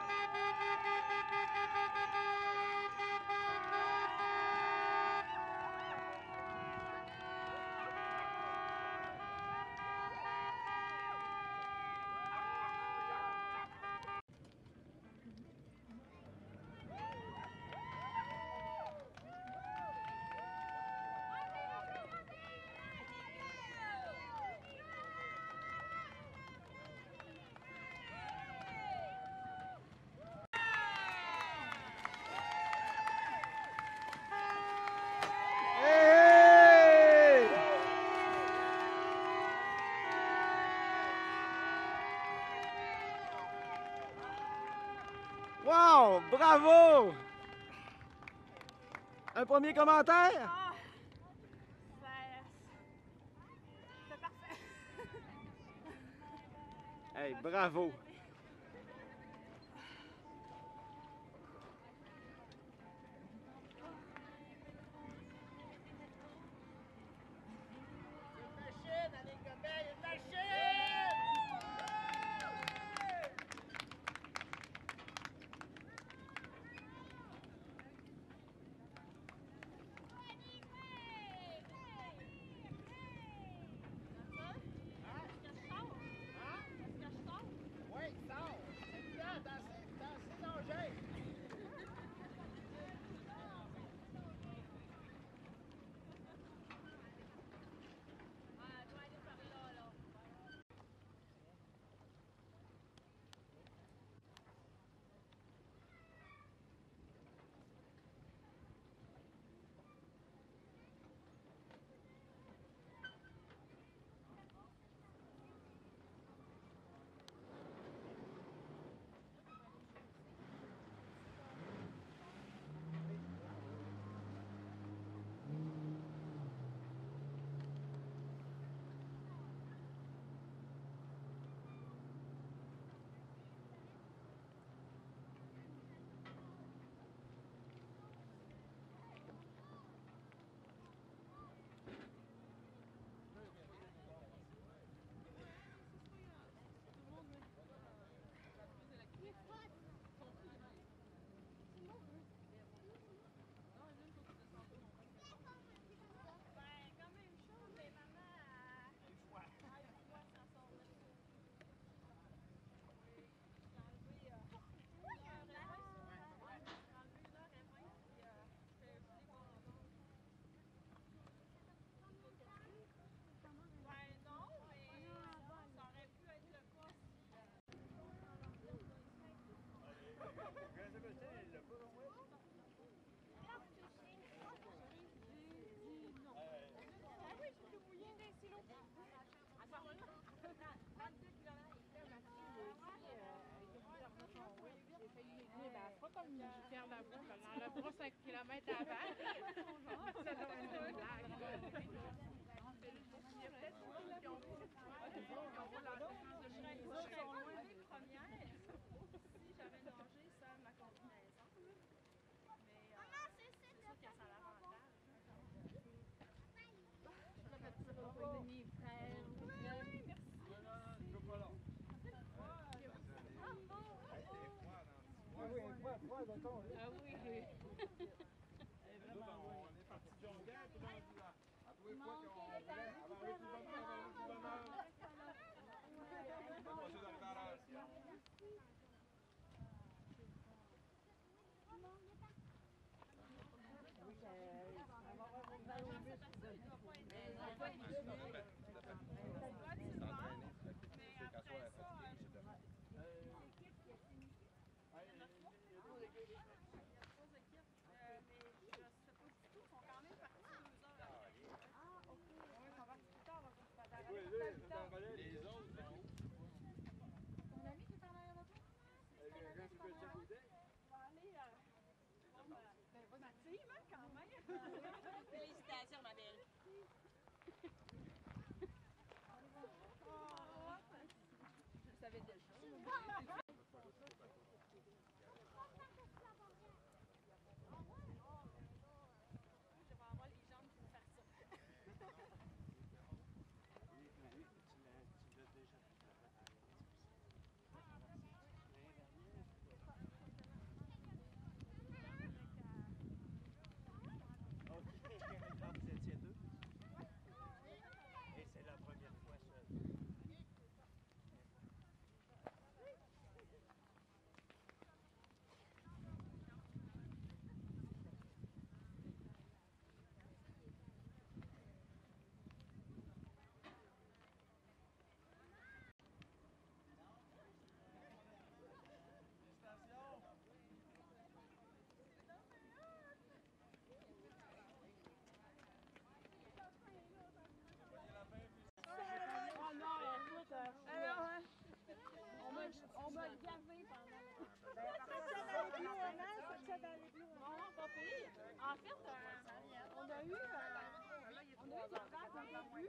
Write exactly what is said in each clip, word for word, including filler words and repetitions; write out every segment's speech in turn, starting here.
Wow! Bravo! Un premier commentaire? Ah! C'est parfait! Hey, bravo! Je perds la voix, dans le bras cinq kilomètres avant. C'est une blague. Il y a peut-être beaucoup qui ont vu je serais arrivée première si j'avais nagé sans ma combinaison. Mais euh, c'est sûr que ça a l'avantage. Denis, frère. Oui, merci. Ah oui, une fois, fois, mettons. Ah oui. Elle est vraiment bonne. On est parti de Jonquière, puis là, on dit à tous les fois qu'on voulait avoir le plus bonheur, avoir le plus bonheur. On va essayer d'arriver à l'heure. Oui, ça va avoir une balle au bus. Mais après ça, Les autres, non. Ton ami qui est en arrière de toi? Quelqu'un qui peut le côté? on va aller. Ben, bonne team, hein, quand même. Félicitations, ma belle. Je savais déjà. En fait, euh, on a eu, euh, on a eu des vagues au début.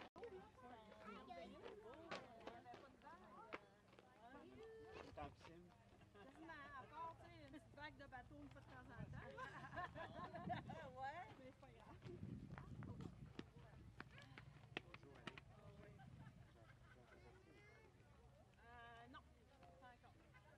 T'es en piscine. Quasiment, à part, tu sais, une petite vague de bateau une fois de temps en temps. Ouais. Mais c'est pas grave. Euh, non, pas encore.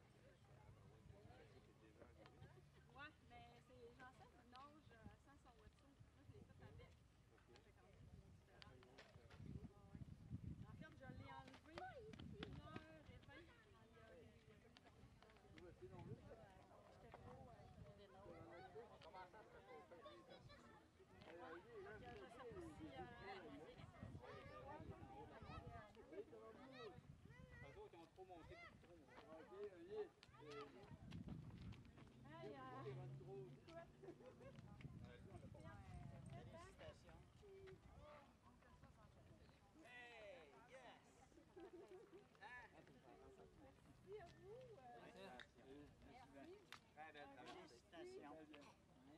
Ouais, mais c'est, j'enseigne une nage euh, sans son wetsuit. Moi, je l'ai fait avec. Ça fait quand même une différence. Ouais. En fait, je l'ai enlevé une heure et vingt. Il y a des... J'étais trop... euh, Eux autres, ils ont trop monté beaucoup trop. Hey, euh, Très belle travail.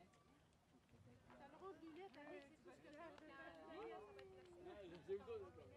Ça le roule du lait, t'as vu, c'est parce que là, je vais J'ai eu ça.